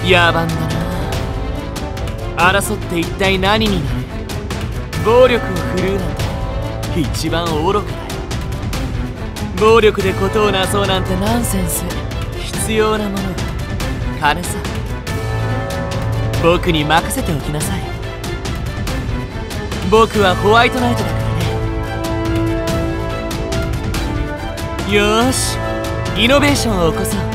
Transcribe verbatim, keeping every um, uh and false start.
野蛮だな。争って一体何になる。暴力を振るうなんて一番愚かだよ。暴力で事をなそうなんてナンセンス。必要なものは金さ。僕に任せておきなさい。僕はホワイトナイトだからね。よーし、イノベーションを起こそう。